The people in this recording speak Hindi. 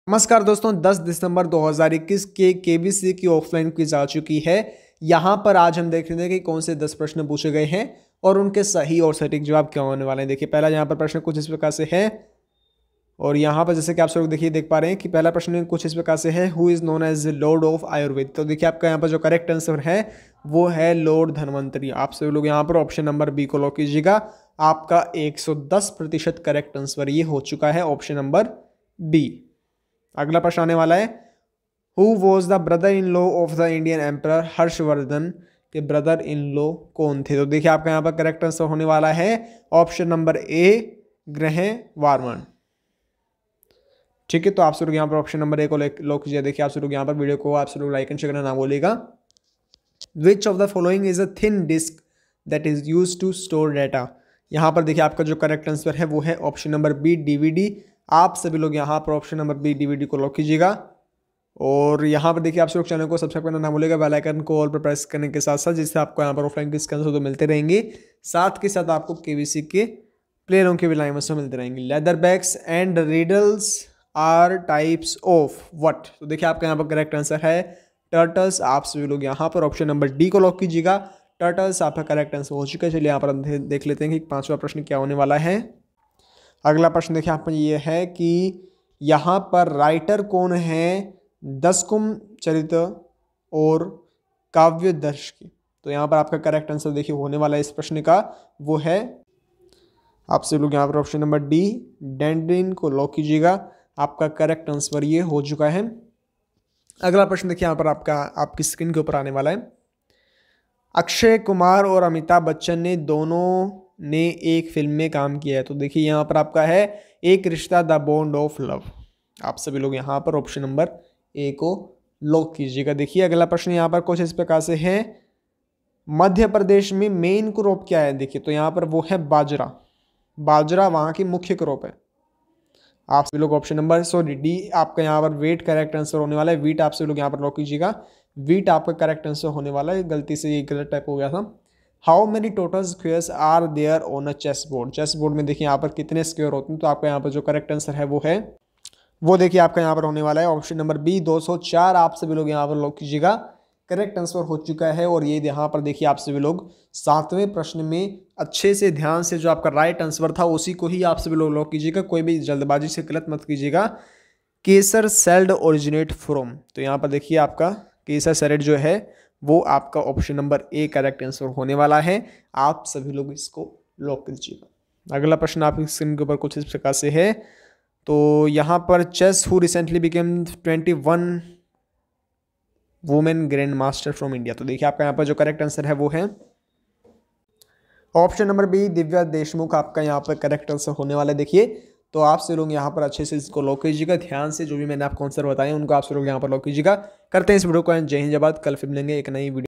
नमस्कार दोस्तों, 10 दिसंबर 2021 के केबीसी की ऑफलाइन क्विज आ चुकी है। यहाँ पर आज हम देख रहे हैं कि कौन से 10 प्रश्न पूछे गए हैं और उनके सही और सटीक जवाब क्या होने वाले हैं। देखिए, पहला यहाँ पर प्रश्न कुछ इस प्रकार से है और यहाँ पर जैसे कि आप सब लोग देखिए देख पा रहे हैं कि पहला प्रश्न कुछ इस प्रकार से है, who is known as lord of Ayurveda. तो देखिए आपका यहाँ पर जो करेक्ट आंसर है वो है लॉर्ड धन्वंतरी। आप सभी लोग यहाँ पर ऑप्शन नंबर बी को लॉक कीजिएगा। आपका 110% करेक्ट आंसर ये हो चुका है, ऑप्शन नंबर बी। अगला प्रश्न आने वाला है, who was the brother in law of the Indian emperor Harshavardhana के ब्रदर इन लॉ कौन थे। तो देखिए आपका यहाँ पर करेक्ट आंसर होने वाला है ऑप्शन नंबर ए, ग्रहवार्मन। ठीक है, तो आप सब लोग यहाँ पर ऑप्शन नंबर ए को लॉक कीजिए। देखिए आप सब लोग यहाँ पर वीडियो को आप सब लोग लाइक एंड शेयर करना ना बोलेगा। Which of the following is a thin disk that is use to store data. यहाँ पर देखिए आपका जो करेक्ट आंसर है वो है ऑप्शन नंबर बी, डीवीडी। आप सभी लोग यहाँ पर ऑप्शन नंबर बी डीवीडी को लॉक कीजिएगा। और यहाँ पर देखिए आप सब लोग चैनल को सब्सक्राइब करना ना भूलिएगा, बेल आइकन को ऑल पर प्रेस करने के साथ साथ, जिससे आपको यहाँ पर ऑफलाइन क्विज के आंसर तो मिलते रहेंगे, साथ के साथ आपको केबीसी के प्लेयरों के भी लाइव आंसर मिलते रहेंगे। Leather bags and riddles are types of what. तो देखिए आपका यहाँ पर करेक्ट आंसर है टर्टल्स। आप सभी लोग यहाँ पर ऑप्शन नंबर डी को लॉक कीजिएगा। टर्टल्स आपका करेक्ट आंसर हो चुका है। चलिए यहाँ पर हम देख लेते हैं कि पांचवा प्रश्न क्या होने वाला है। अगला प्रश्न देखिए आप ये है कि यहाँ पर राइटर कौन है दशकुम चरित्र और काव्य दर्श की। तो यहाँ पर आपका करेक्ट आंसर देखिए होने वाला है इस प्रश्न का, वो है आप सब लोग यहाँ पर ऑप्शन नंबर डी, डैंड्रिन को लॉक कीजिएगा। आपका करेक्ट आंसर ये हो चुका है। अगला प्रश्न देखिए यहाँ पर आपकी स्क्रीन के ऊपर आने वाला है। अक्षय कुमार और अमिताभ बच्चन ने दोनों ने एक फिल्म में काम किया है। तो देखिए यहाँ पर आपका है एक रिश्ता द बॉन्ड ऑफ लव। आप सभी लोग यहाँ पर ऑप्शन नंबर ए को लॉक कीजिएगा। देखिए अगला प्रश्न यहाँ पर कुछ इस प्रकार से है, मध्य प्रदेश में मेन क्रॉप क्या है। देखिए तो यहाँ पर वो है बाजरा। बाजरा वहाँ की मुख्य क्रॉप है। आप सभी लोग ऑप्शन नंबर डी आपका यहाँ पर वेट करेक्ट आंसर होने वाला है। वीट आप सभी लोग यहाँ पर लॉक कीजिएगा। वीट आपका करेक्ट आंसर होने वाला है। गलती से ये गलत टाइप हो गया था। How many total squares are there on a chess board. Chess board में देखिए यहाँ पर कितने स्क्वेयर होते हैं। तो आपका यहाँ पर जो करेक्ट आंसर है वो देखिए आपका यहाँ पर होने वाला है ऑप्शन नंबर बी, 204। आप सभी लोग यहाँ पर लॉक कीजिएगा। करेक्ट आंसर हो चुका है। और ये यहाँ पर देखिए आप सभी लोग 7वें प्रश्न में अच्छे से ध्यान से जो आपका राइट आंसर था उसी को ही आप सभी लोग लॉक कीजिएगा। कोई भी जल्दबाजी से गलत मत कीजिएगा। Caesar salad originate from. तो यहाँ पर देखिए आपका केसर सेलेड जो है वो आपका option number A correct answer होने वाला है। आप सभी लोग इसको लॉक कीजिएगा। अगला प्रश्न आपकी स्क्रीन के ऊपर कुछ इस प्रकार से है। तो यहाँ पर chess who recently became 21 women grandmaster from India. तो देखिए आपका यहाँ पर जो करेक्ट आंसर है वो है option number B, Divya Deshmukh. आपका यहाँ पर करेक्ट आंसर होने वाला है। देखिए तो आप से लोग यहाँ पर अच्छे से इसको लॉक कीजिएगा। ध्यान से जो भी मैंने आपको आंसर बताए उनको आप से लोग यहाँ पर लॉक कीजिएगा। करते हैं इस वीडियो को। जय हिंद, जय भारत। कल फिर मिलेंगे एक नई वीडियो।